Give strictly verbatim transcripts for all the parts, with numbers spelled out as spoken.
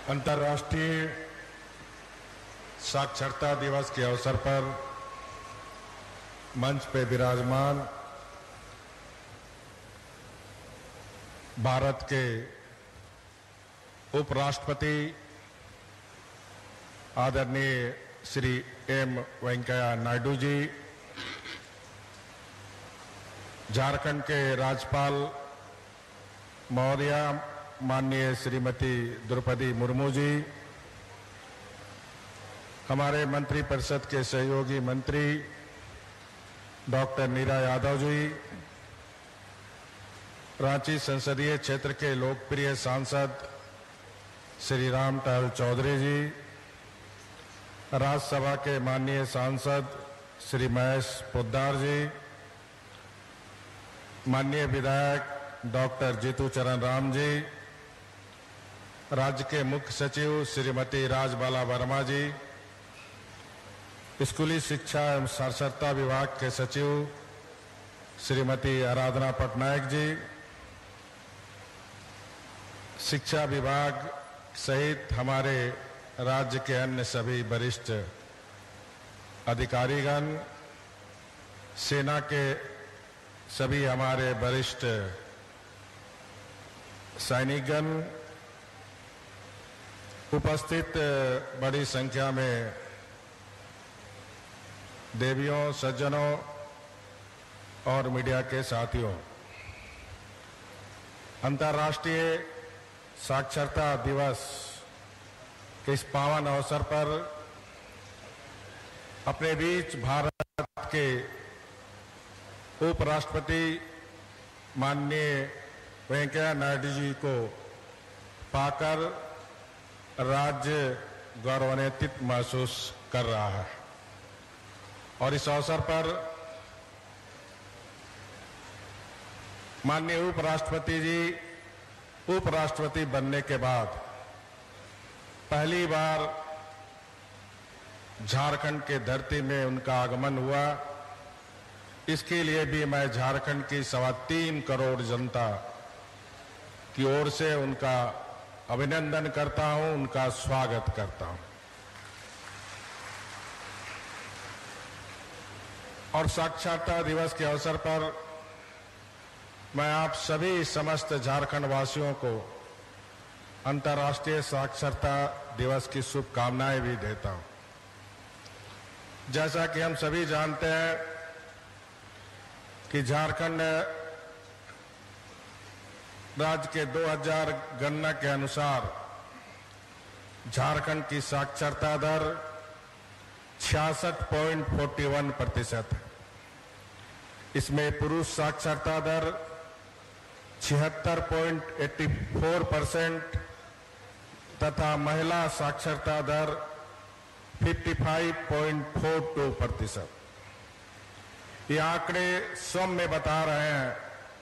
अंतर्राष्ट्रीय साक्षरता दिवस के अवसर पर मंच पे विराजमान भारत के उपराष्ट्रपति आदरणीय श्री एम वेंकैया नायडू जी, झारखंड के राज्यपाल महोदया माननीय श्रीमती द्रौपदी मुर्मू जी, हमारे मंत्रिपरिषद के सहयोगी मंत्री डॉक्टर नीरा यादव जी, रांची संसदीय क्षेत्र के लोकप्रिय सांसद श्री राम टहल चौधरी जी, राज्यसभा के माननीय सांसद श्री महेश पोद्दार जी, माननीय विधायक डॉक्टर जीतू चरण राम जी, राज्य के मुख्य सचिव श्रीमती राजबाला वर्मा जी, स्कूली शिक्षा एवं साक्षरता विभाग के सचिव श्रीमती आराधना पटनायक जी, शिक्षा विभाग सहित हमारे राज्य के अन्य सभी वरिष्ठ अधिकारीगण, सेना के सभी हमारे वरिष्ठ सैनिकगण, उपस्थित बड़ी संख्या में देवियों, सज्जनों और मीडिया के साथियों, अंतर्राष्ट्रीय साक्षरता दिवस के इस पावन अवसर पर अपने बीच भारत के उपराष्ट्रपति माननीय वेंकैया नायडू जी को पाकर राज्य गौरवान्वित महसूस कर रहा है और इस अवसर पर माननीय उपराष्ट्रपति जी उपराष्ट्रपति बनने के बाद पहली बार झारखंड के धरती में उनका आगमन हुआ। इसके लिए भी मैं झारखंड की सवा तीन करोड़ जनता की ओर से उनका अभिनंदन करता हूं, उनका स्वागत करता हूं। और साक्षरता दिवस के अवसर पर मैं आप सभी समस्त झारखंड वासियों को अंतर्राष्ट्रीय साक्षरता दिवस की शुभकामनाएं भी देता हूं। जैसा कि हम सभी जानते हैं कि झारखंड राज्य के दो हज़ार गणना के अनुसार झारखंड की साक्षरता दर छियासठ पॉइंट फोर्टी वन प्रतिशत है। इसमें पुरुष साक्षरता दर छिहत्तर पॉइंट एट्टी फोर परसेंट तथा महिला साक्षरता दर पचपन पॉइंट फोर टू प्रतिशत। ये आंकड़े स्वयं में बता रहे हैं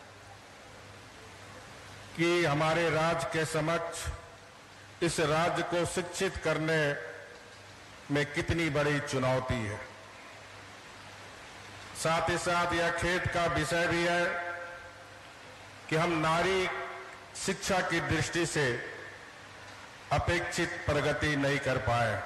कि हमारे राज्य के समक्ष इस राज्य को शिक्षित करने में कितनी बड़ी चुनौती है। साथ ही साथ यह खेद का विषय भी है कि हम नारी शिक्षा की दृष्टि से अपेक्षित प्रगति नहीं कर पाए।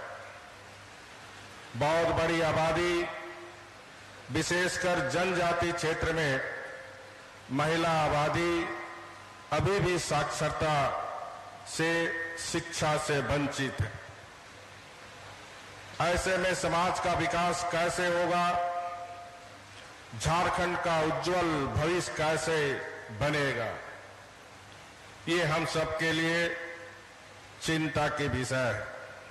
बहुत बड़ी आबादी, विशेषकर जनजाति क्षेत्र में महिला आबादी अभी भी साक्षरता से, शिक्षा से वंचित है। ऐसे में समाज का विकास कैसे होगा, झारखंड का उज्जवल भविष्य कैसे बनेगा, ये हम सबके लिए चिंता के विषय है।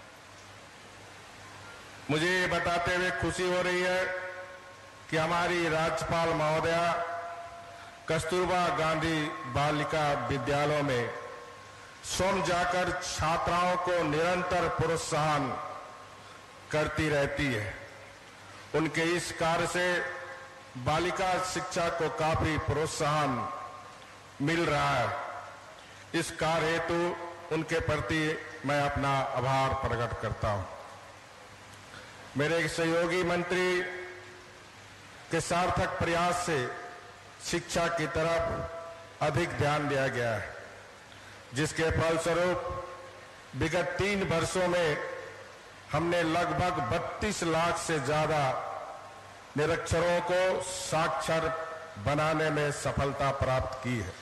मुझे ये बताते हुए खुशी हो रही है कि हमारी राज्यपाल महोदया कस्तूरबा गांधी बालिका विद्यालयों में स्वयं जाकर छात्राओं को निरंतर प्रोत्साहन करती रहती है। उनके इस कार्य से बालिका शिक्षा को काफी प्रोत्साहन मिल रहा है। इस कार्य हेतु उनके प्रति मैं अपना आभार प्रकट करता हूं। मेरे सहयोगी मंत्री के सार्थक प्रयास से शिक्षा की तरफ अधिक ध्यान दिया गया है, जिसके फलस्वरूप विगत तीन वर्षों में हमने लगभग बत्तीस लाख से ज्यादा निरक्षरों को साक्षर बनाने में सफलता प्राप्त की है।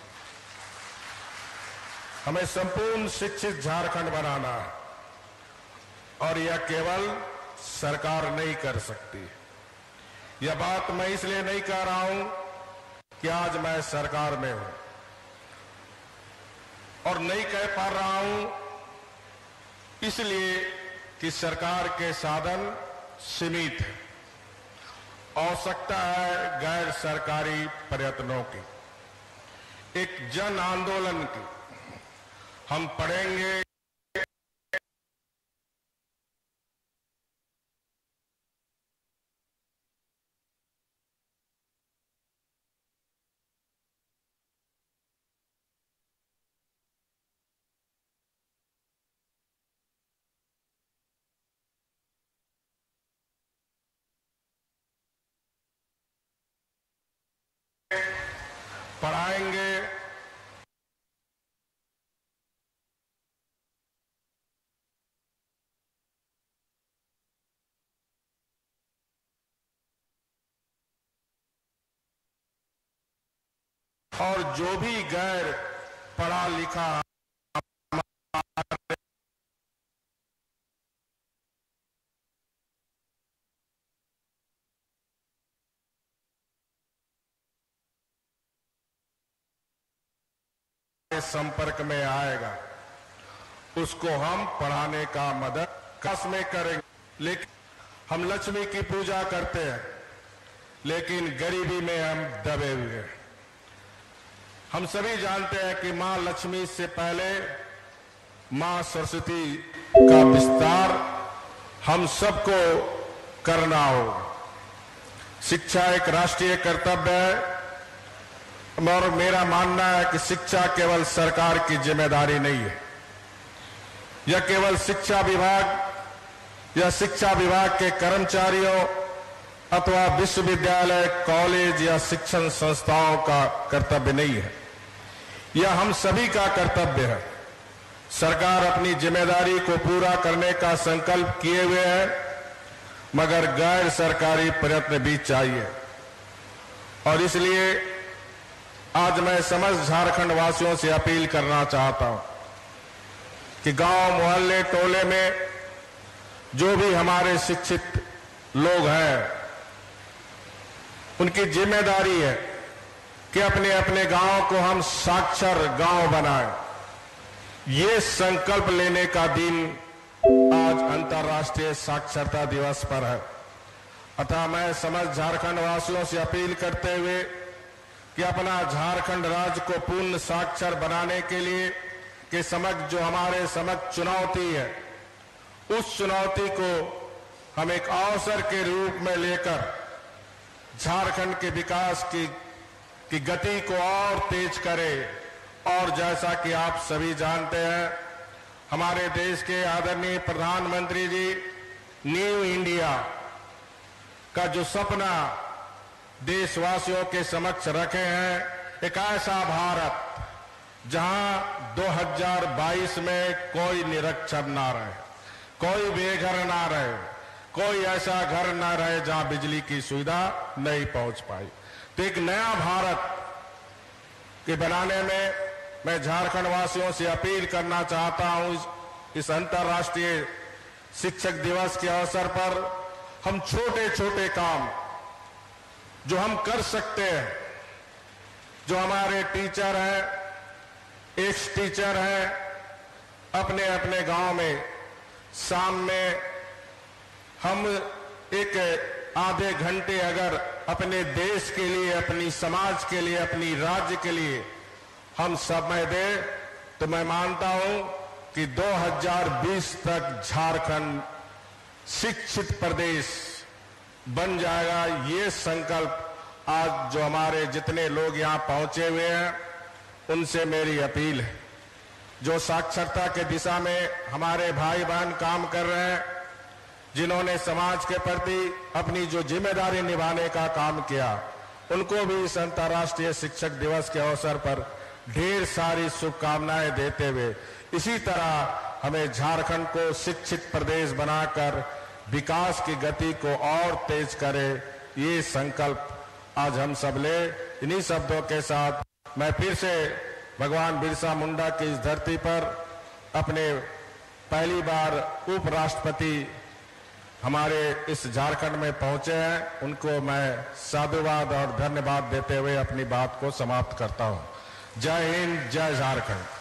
हमें संपूर्ण शिक्षित झारखंड बनाना है और यह केवल सरकार नहीं कर सकती। यह बात मैं इसलिए नहीं कह रहा हूं कि आज मैं सरकार में हूं और नहीं कह पा रहा हूं इसलिए कि सरकार के साधन सीमित हैं। आवश्यकता है गैर सरकारी प्रयत्नों की, एक जन आंदोलन की। हम पढ़ेंगे, पढ़ाएंगे, और जो भी गैर पढ़ा लिखा संपर्क में आएगा उसको हम पढ़ाने का मदद कस में करेंगे। लेकिन हम लक्ष्मी की पूजा करते हैं, लेकिन गरीबी में हम दबे हुए हैं। हम सभी जानते हैं कि मां लक्ष्मी से पहले मां सरस्वती का विस्तार हम सबको करना होगा। शिक्षा एक राष्ट्रीय कर्तव्य है और मेरा मानना है कि शिक्षा केवल सरकार की जिम्मेदारी नहीं है। यह केवल शिक्षा विभाग या शिक्षा विभाग के कर्मचारियों अथवा विश्वविद्यालय, कॉलेज या शिक्षण संस्थाओं का कर्तव्य नहीं है। यह हम सभी का कर्तव्य है। सरकार अपनी जिम्मेदारी को पूरा करने का संकल्प किए हुए है, मगर गैर सरकारी प्रयत्न भी चाहिए। और इसलिए आज मैं समस्त झारखंड वासियों से अपील करना चाहता हूं कि गांव, मोहल्ले, टोले में जो भी हमारे शिक्षित लोग हैं, उनकी जिम्मेदारी है कि अपने अपने गांव को हम साक्षर गांव बनाएं। ये संकल्प लेने का दिन आज अंतर्राष्ट्रीय साक्षरता दिवस पर है। अतः मैं समस्त झारखंड वासियों से अपील करते हुए कि अपना झारखंड राज्य को पूर्ण साक्षर बनाने के लिए के समक्ष जो हमारे समक्ष चुनौती है, उस चुनौती को हम एक अवसर के रूप में लेकर झारखंड के विकास की की गति को और तेज करें। और जैसा कि आप सभी जानते हैं, हमारे देश के आदरणीय प्रधानमंत्री जी न्यू इंडिया का जो सपना देशवासियों के समक्ष रखे हैं, एक ऐसा भारत जहां दो हज़ार बाईस में कोई निरक्षर ना रहे, कोई बेघर ना रहे, कोई ऐसा घर ना रहे जहां बिजली की सुविधा नहीं पहुंच पाई। तो एक नया भारत के बनाने में मैं झारखंड वासियों से अपील करना चाहता हूं। इस, इस अंतर्राष्ट्रीय शिक्षक दिवस के अवसर पर हम छोटे छोटे काम जो हम कर सकते हैं, जो हमारे टीचर हैं, एक्स टीचर हैं, अपने अपने गांव में शाम में हम एक आधे घंटे अगर अपने देश के लिए, अपनी समाज के लिए, अपनी राज्य के लिए हम समय दें, तो मैं मानता हूं कि दो हज़ार बीस तक झारखंड शिक्षित प्रदेश बन जाएगा। ये संकल्प आज जो हमारे जितने लोग यहां पहुंचे हुए हैं, उनसे मेरी अपील है। जो साक्षरता के दिशा में हमारे भाई बहन काम कर रहे हैं, जिन्होंने समाज के प्रति अपनी जो जिम्मेदारी निभाने का काम किया, उनको भी इस अंतर्राष्ट्रीय शिक्षक दिवस के अवसर पर ढेर सारी शुभकामनाएं देते हुए, इसी तरह हमें झारखंड को शिक्षित प्रदेश बनाकर विकास की गति को और तेज करे, ये संकल्प आज हम सब ले। इन्हीं शब्दों के साथ मैं फिर से भगवान बिरसा मुंडा की इस धरती पर अपने पहली बार उपराष्ट्रपति हमारे इस झारखंड में पहुंचे हैं, उनको मैं साधुवाद और धन्यवाद देते हुए अपनी बात को समाप्त करता हूं। जय हिंद, जय झारखंड।